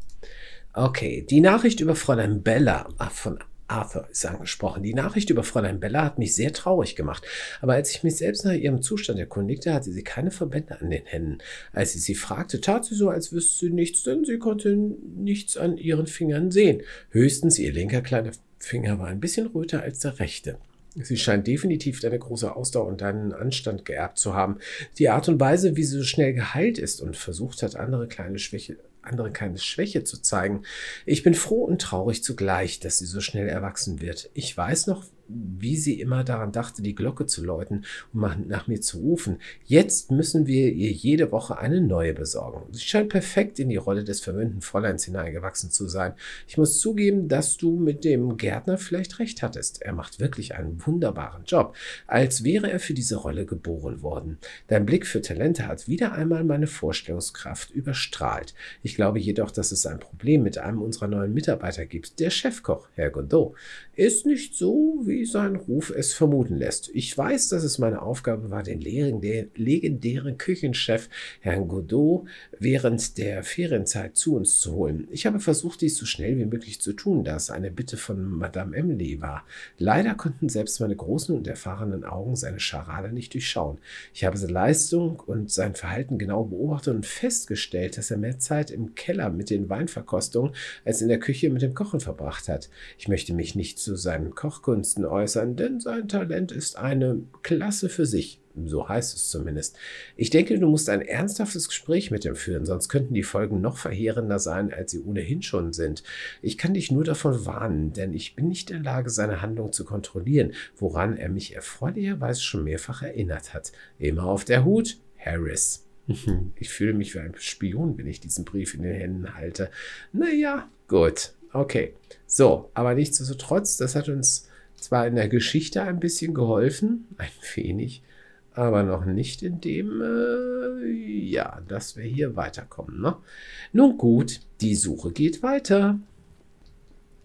S1: Okay, die Nachricht über Fräulein Bella von Arthur ist angesprochen. Die Nachricht über Fräulein Bella hat mich sehr traurig gemacht. Aber als ich mich selbst nach ihrem Zustand erkundigte, hatte sie keine Verbände an den Händen. Als ich sie fragte, tat sie so, als wüsste sie nichts, denn sie konnte nichts an ihren Fingern sehen. Höchstens ihr linker kleiner Finger war ein bisschen röter als der rechte. Sie scheint definitiv eine große Ausdauer und einen Anstand geerbt zu haben. Die Art und Weise, wie sie so schnell geheilt ist und versucht hat, andere kleine Schwäche andere keine Schwäche zu zeigen. Ich bin froh und traurig zugleich, dass sie so schnell erwachsen wird. Ich weiß noch, wie sie immer daran dachte, die Glocke zu läuten, um nach mir zu rufen. Jetzt müssen wir ihr jede Woche eine neue besorgen. Sie scheint perfekt in die Rolle des verwöhnten Fräuleins hineingewachsen zu sein. Ich muss zugeben, dass du mit dem Gärtner vielleicht recht hattest. Er macht wirklich einen wunderbaren Job, als wäre er für diese Rolle geboren worden. Dein Blick für Talente hat wieder einmal meine Vorstellungskraft überstrahlt. Ich glaube jedoch, dass es ein Problem mit einem unserer neuen Mitarbeiter gibt. Der Chefkoch, Herr Godot, ist nicht so, wie sein Ruf es vermuten lässt. Ich weiß, dass es meine Aufgabe war, den legendären Küchenchef Herrn Godot während der Ferienzeit zu uns zu holen. Ich habe versucht, dies so schnell wie möglich zu tun, da es eine Bitte von Madame Emily war. Leider konnten selbst meine großen und erfahrenen Augen seine Scharade nicht durchschauen. Ich habe seine Leistung und sein Verhalten genau beobachtet und festgestellt, dass er mehr Zeit im Keller mit den Weinverkostungen als in der Küche mit dem Kochen verbracht hat. Ich möchte mich nicht zu seinen Kochkunsten äußern, denn sein Talent ist eine Klasse für sich. So heißt es zumindest. Ich denke, du musst ein ernsthaftes Gespräch mit ihm führen, sonst könnten die Folgen noch verheerender sein, als sie ohnehin schon sind. Ich kann dich nur davon warnen, denn ich bin nicht in der Lage, seine Handlung zu kontrollieren, woran er mich erfreulicherweise schon mehrfach erinnert hat. Immer auf der Hut, Harris. Ich fühle mich wie ein Spion, wenn ich diesen Brief in den Händen halte. Naja, gut, okay. So, aber nichtsdestotrotz, das hat uns zwar in der Geschichte ein bisschen geholfen, ein wenig, aber noch nicht in dem, äh, ja, dass wir hier weiterkommen, ne? Nun gut, die Suche geht weiter.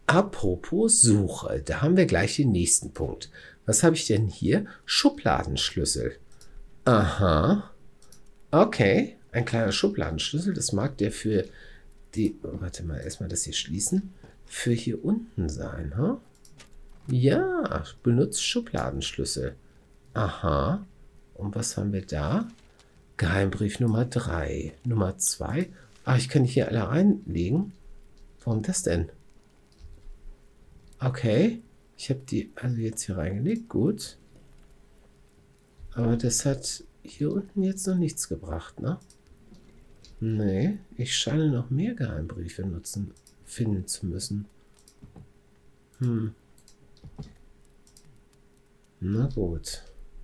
S1: Apropos Suche, da haben wir gleich den nächsten Punkt. Was habe ich denn hier? Schubladenschlüssel. Aha. Okay, ein kleiner Schubladenschlüssel. Das mag der für die... Warte mal, erstmal das hier schließen. Für hier unten sein, ha? Ja, benutzt Schubladenschlüssel. Aha. Und was haben wir da? Geheimbrief Nummer drei. Nummer zwei. Ah, ich kann die hier alle reinlegen. Warum das denn? Okay. Ich habe die also jetzt hier reingelegt. Gut. Aber das hat hier unten jetzt noch nichts gebracht, ne? Nee, ich scheine noch mehr Geheimbriefe nutzen, finden zu müssen. Hm. Na gut.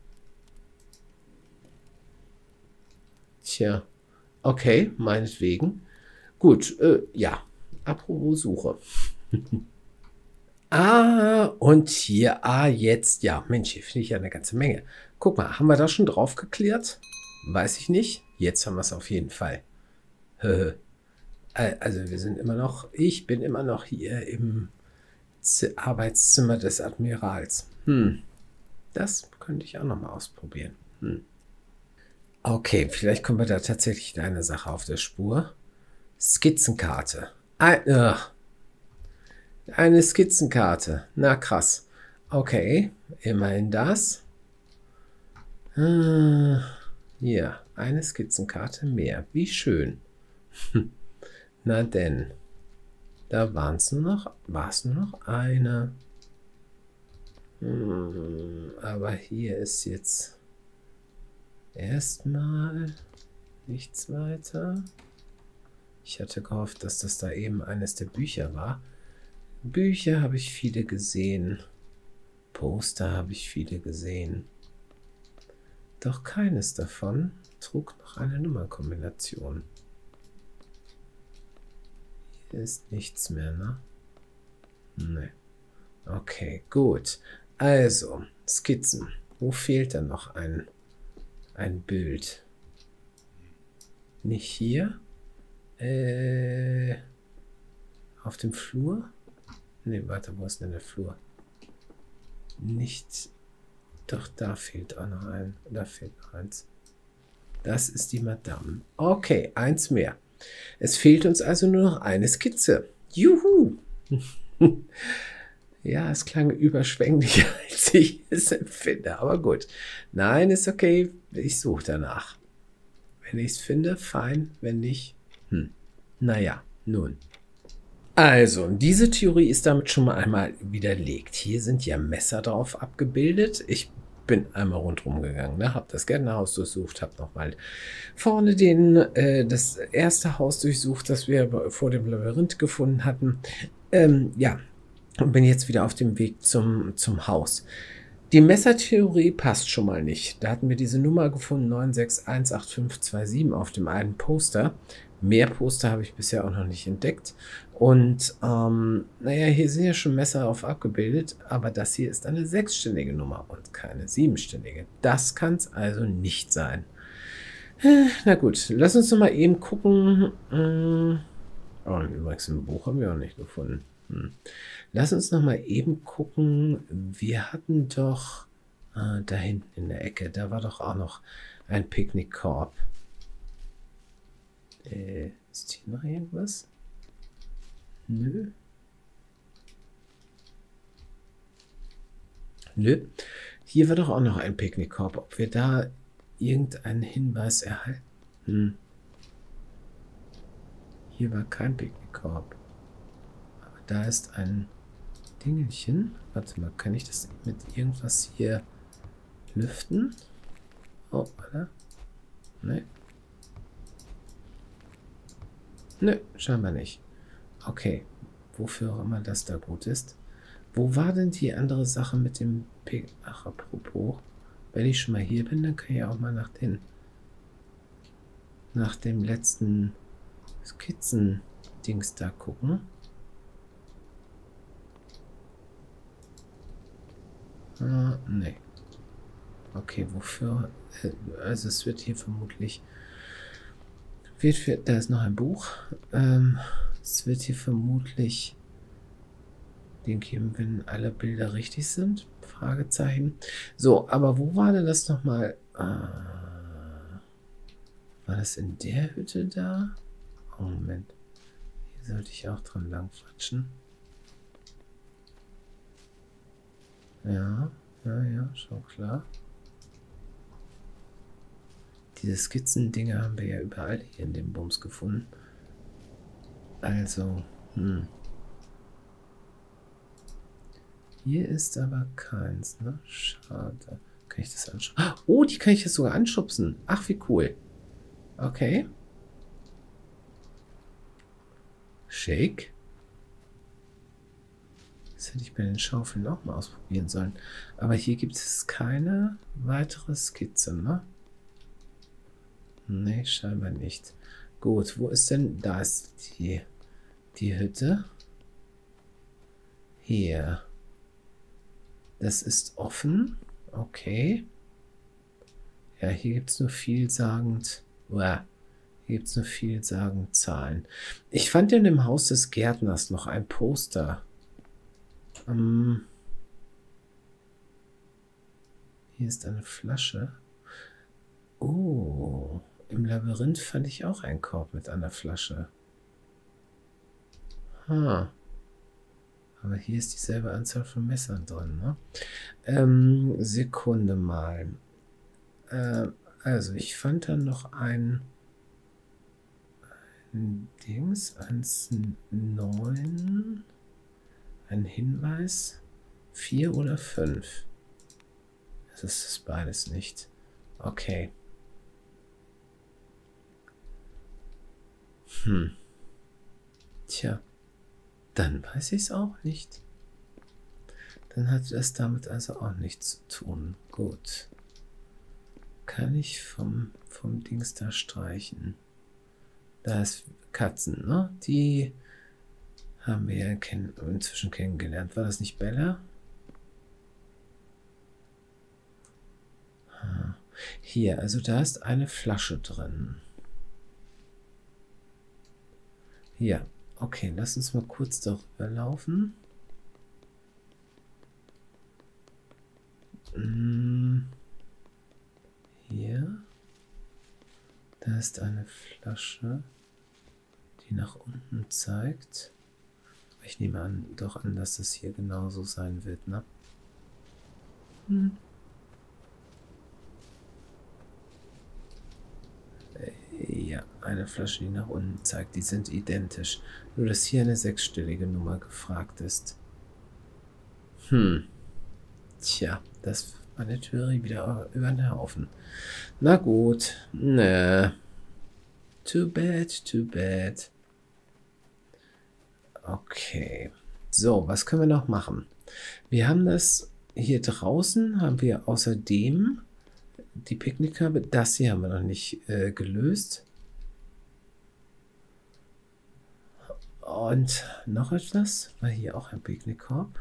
S1: Tja. Okay, meinetwegen. Gut, äh, ja. Apropos Suche. Ah, und hier, ah, jetzt, ja, Mensch, hier finde ich ja eine ganze Menge. Guck mal, haben wir da schon drauf geklärt? Weiß ich nicht. Jetzt haben wir es auf jeden Fall. Also wir sind immer noch, ich bin immer noch hier im Z- Arbeitszimmer des Admirals. Hm, das könnte ich auch noch mal ausprobieren. Hm. Okay, vielleicht kommen wir da tatsächlich eine Sache auf der Spur. Skizzenkarte. Ein, äh, eine Skizzenkarte. Na krass. Okay, immerhin das. Äh, hier, eine Skizzenkarte mehr. Wie schön. Na denn. Da waren es nur noch, war es nur noch eine. Hm, aber hier ist jetzt erstmal nichts weiter. Ich hatte gehofft, dass das da eben eines der Bücher war. Bücher habe ich viele gesehen. Poster habe ich viele gesehen. Doch keines davon trug noch eine Nummernkombination. Hier ist nichts mehr, ne? Ne. Okay, gut. Also, Skizzen. Wo fehlt denn noch ein, ein Bild? Nicht hier? Äh, auf dem Flur? Ne, warte, wo ist denn der Flur? Nicht. Doch, da fehlt auch noch ein. Da fehlt noch eins. Das ist die Madame. Okay, eins mehr. Es fehlt uns also nur noch eine Skizze. Juhu! Ja, es klang überschwänglicher, als ich es empfinde. Aber gut. Nein, ist okay. Ich suche danach. Wenn ich es finde, fein. Wenn nicht, hm. Naja, nun. Also, diese Theorie ist damit schon mal einmal widerlegt. Hier sind ja Messer drauf abgebildet. Ich bin einmal rundherum gegangen, ne? Habe das Gärtnerhaus durchsucht, habe nochmal vorne den, äh, das erste Haus durchsucht, das wir vor dem Labyrinth gefunden hatten. Ähm, ja, und bin jetzt wieder auf dem Weg zum, zum Haus. Die Messertheorie passt schon mal nicht. Da hatten wir diese Nummer gefunden, neun sechs eins acht fünf zwei sieben auf dem einen Poster. Mehr Poster habe ich bisher auch noch nicht entdeckt. Und ähm, naja, hier sind ja schon Messer auf abgebildet, aber das hier ist eine sechsstellige Nummer und keine siebenstellige. Das kann es also nicht sein. Na gut, lass uns noch mal eben gucken. Oh, übrigens ein Buch haben wir auch nicht gefunden. Hm. Lass uns noch mal eben gucken. Wir hatten doch äh, da hinten in der Ecke, da war doch auch noch ein Picknickkorb. Äh, ist hier noch irgendwas? Nö. Nö. Hier war doch auch noch ein Picknickkorb. Ob wir da irgendeinen Hinweis erhalten? Hm. Hier war kein Picknickkorb. Aber da ist ein Dingelchen. Warte mal, kann ich das mit irgendwas hier lüften? Oh, oder? Ne. Nö, scheinbar nicht. Okay, wofür auch immer das da gut ist. Wo war denn die andere Sache mit dem P... Ach, apropos, wenn ich schon mal hier bin, dann kann ich auch mal nach den... nach dem letzten Skizzen-Dings da gucken. Ah, nee. Okay, wofür... Also es wird hier vermutlich... Wird für, da ist noch ein Buch. Ähm, es wird hier vermutlich Den geben, wenn alle Bilder richtig sind. Fragezeichen. So, aber wo war denn das nochmal? Ah, war das in der Hütte da? Oh, Moment. Hier sollte ich auch dran lang quatschen. Ja, ja, ja, schon klar. Diese Skizzen-Dinger haben wir ja überall hier in dem Bums gefunden. Also, hm. Hier ist aber keins, ne? Schade. Kann ich das anschubsen? Oh, die kann ich jetzt sogar anschubsen. Ach, wie cool. Okay. Schick. Das hätte ich bei den Schaufeln auch mal ausprobieren sollen. Aber hier gibt es keine weitere Skizze, ne? Nee, scheinbar nicht. Gut, wo ist denn... Da ist die, die Hütte. Hier. Das ist offen. Okay. Ja, hier gibt es nur vielsagend... Uah, hier gibt es nur vielsagend Zahlen. Ich fand in dem Haus des Gärtners noch ein Poster. Um, hier ist eine Flasche. Oh, im Labyrinth fand ich auch einen Korb mit einer Flasche. Ha. Aber hier ist dieselbe Anzahl von Messern drin, ne? Ähm, Sekunde mal. Äh, also, ich fand dann noch ein, ein Dings, eins neun, ein Hinweis, vier oder fünf. Das ist das beides nicht. Okay. Hm. Tja. Dann weiß ich es auch nicht. Dann hat es damit also auch nichts zu tun. Gut. Kann ich vom, vom Dings da streichen. Da ist Katzen, ne? Die haben wir ja kenn inzwischen kennengelernt. War das nicht Bella? Hier, also da ist eine Flasche drin. Hier. Okay, lass uns mal kurz darüber laufen. Hier. Da ist eine Flasche, die nach unten zeigt. Ich nehme an, doch an, dass das hier genauso sein wird, ne? Hm. Ja, eine Flasche, die nach unten zeigt. Die sind identisch. Nur, dass hier eine sechsstellige Nummer gefragt ist. Hm. Tja, das war eine Theorie wieder über den Haufen. Na gut. Ne. Too bad, too bad. Okay. So, was können wir noch machen? Wir haben das hier draußen, haben wir außerdem die Picknickkörbe. Das hier haben wir noch nicht äh, gelöst. Und noch etwas. War hier auch ein Picknickkorb?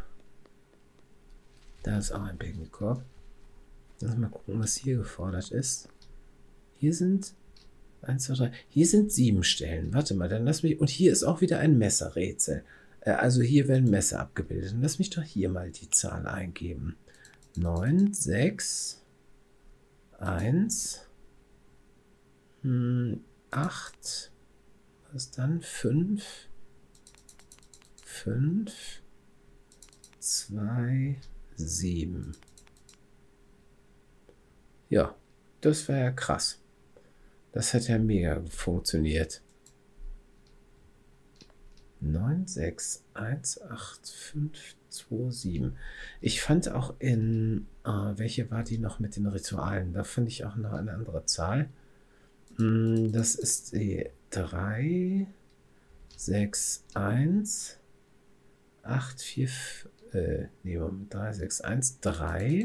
S1: Da ist auch ein Picknickkorb. Lass mal gucken, was hier gefordert ist. Hier sind eins, zwei, drei. Hier sind sieben Stellen. Warte mal, dann lass mich. Und hier ist auch wieder ein Messerrätsel. Äh, also hier werden Messer abgebildet. Dann lass mich doch hier mal die Zahl eingeben. neun, sechs, eins, acht, was dann? fünf, fünf, zwei, sieben. Ja, das war ja krass. Das hat ja mega funktioniert. neun, sechs, eins, acht, fünf, zwei, sieben. Ich fand auch in, äh, welche war die noch mit den Ritualen? Da fand ich auch noch eine andere Zahl. Das ist die drei, sechs, eins, acht, vier, äh, nee, drei, sechs, eins, drei,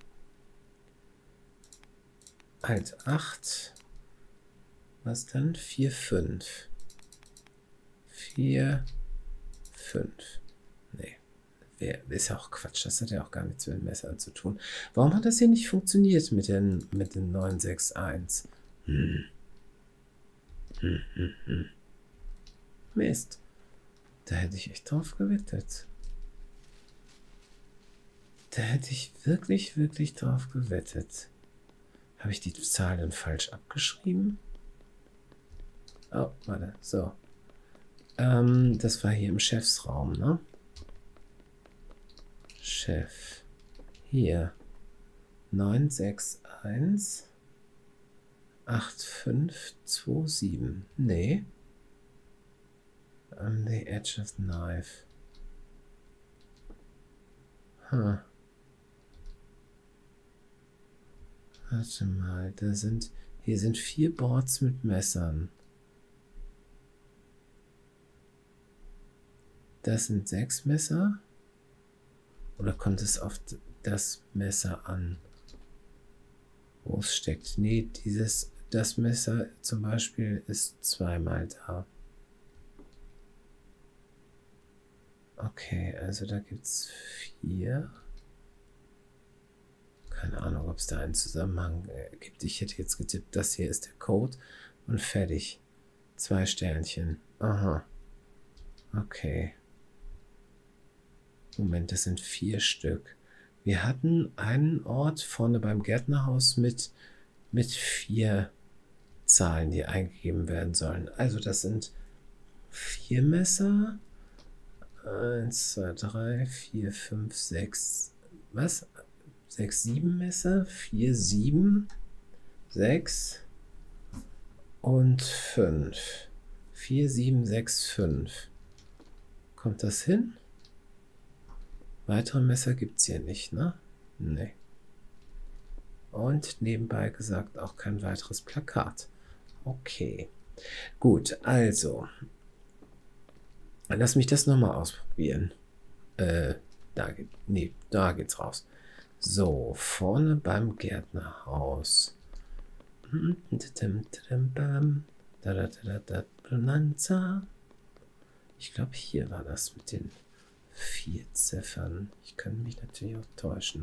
S1: eins, acht, was dann? vier, fünf. vier, fünf. Nee, ist ja auch Quatsch. Das hat ja auch gar nichts mit dem Messer zu tun. Warum hat das hier nicht funktioniert mit den, mit den neun, sechs, eins? Hm. Hm, hm, hm. Mist. Da hätte ich echt drauf gewettet. Da hätte ich wirklich, wirklich drauf gewettet. Habe ich die Zahl dann falsch abgeschrieben? Oh, warte, so. Ähm, das war hier im Chefsraum, ne? Chef. Hier. neun sechs eins acht fünf zwei sieben. Nee. On the edge of the knife. Huh. Warte mal, da sind, hier sind vier Boards mit Messern. Das sind sechs Messer. Oder kommt es auf das Messer an, wo es steckt? Nee, dieses, das Messer zum Beispiel ist zweimal da. Okay, also da gibt es vier. Keine Ahnung, ob es da einen Zusammenhang gibt. Ich hätte jetzt getippt, das hier ist der Code und fertig. Zwei Sternchen. Aha. Okay. Moment, das sind vier Stück. Wir hatten einen Ort vorne beim Gärtnerhaus mit, mit vier Zahlen, die eingegeben werden sollen. Also das sind vier Messer. Eins, zwei, drei, vier, fünf, sechs. Was? Sechs, sieben Messer. Vier, sieben, sechs und fünf. Vier, sieben, sechs, fünf. Kommt das hin? Weitere Messer gibt es hier nicht, ne? Nee. Und nebenbei gesagt auch kein weiteres Plakat. Okay. Gut, also. Lass mich das nochmal ausprobieren. Äh, da geht, nee, da geht's raus. So, vorne beim Gärtnerhaus. Ich glaube, hier war das mit den vier Ziffern. Ich kann mich natürlich auch täuschen.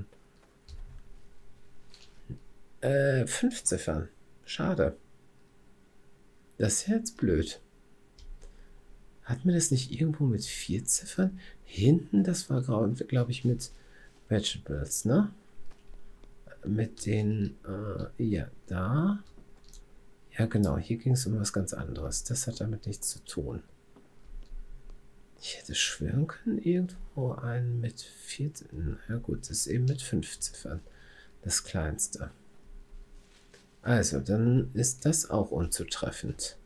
S1: Äh, fünf Ziffern. Schade. Das ist jetzt blöd. Hat mir das nicht irgendwo mit vier Ziffern? Hinten, das war, glaube ich, mit Vegetables, ne? Mit den, äh, ja, da. Ja, genau, hier ging es um was ganz anderes. Das hat damit nichts zu tun. Ich hätte schwören können, irgendwo einen mit vier Ziffern. Ja gut, das ist eben mit fünf Ziffern. Das kleinste. Also, dann ist das auch unzutreffend.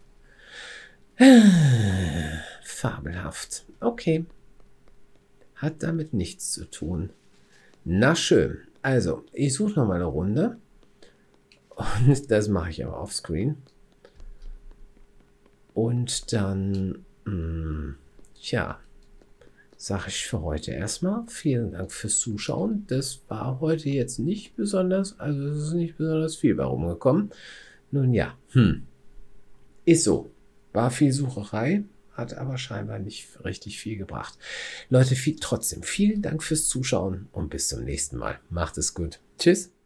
S1: Fabelhaft. Okay. Hat damit nichts zu tun. Na schön. Also, ich suche noch mal eine Runde. Und das mache ich aber offscreen. Und dann, mh, tja, sage ich für heute erstmal vielen Dank fürs Zuschauen. Das war heute jetzt nicht besonders, also es ist nicht besonders viel bei rumgekommen. Nun ja, hm, ist so. War viel Sucherei, hat aber scheinbar nicht richtig viel gebracht. Leute, viel, trotzdem vielen Dank fürs Zuschauen und bis zum nächsten Mal. Macht es gut. Tschüss.